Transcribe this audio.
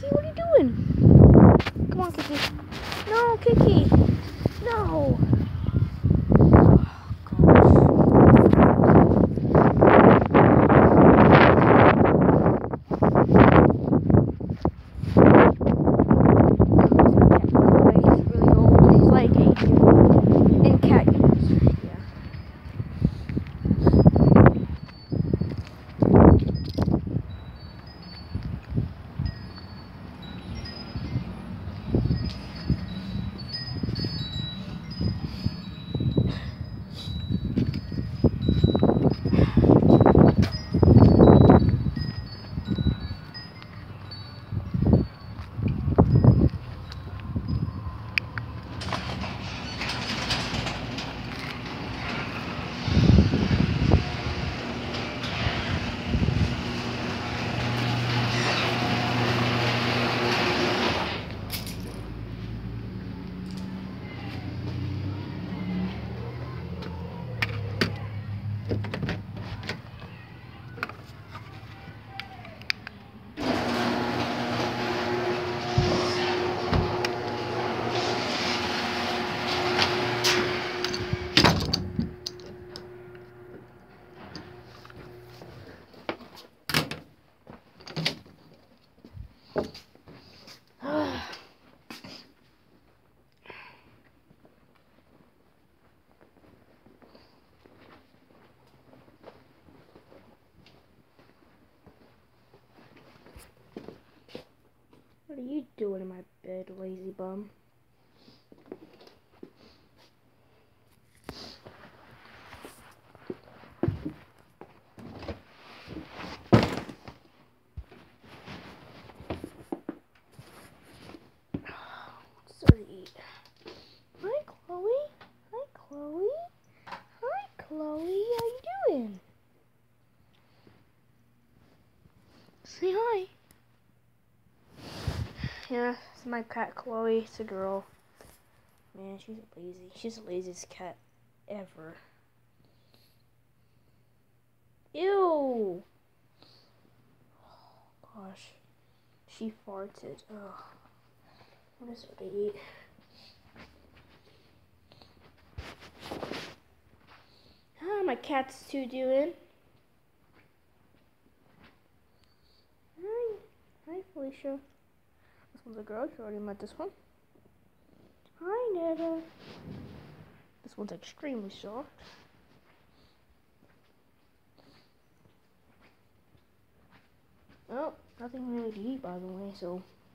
Kiki, what are you doing? Come on, Kiki. No, Kiki. No. What are you doing in my bed, lazy bum? What's there to eat? Hi, Chloe. Hi, Chloe. Hi, Chloe. How you doing? Say hi. Yeah, it's my cat, Chloe. It's a girl. Man, she's lazy. She's the laziest cat ever. Ew! Oh, gosh. She farted. Ugh. What is it to eat? How my cats two doing? Hi. Hi, Felicia. This one's a girl. You already met this one. Hi, Netta. This one's extremely soft. Oh, nothing really to eat, by the way, so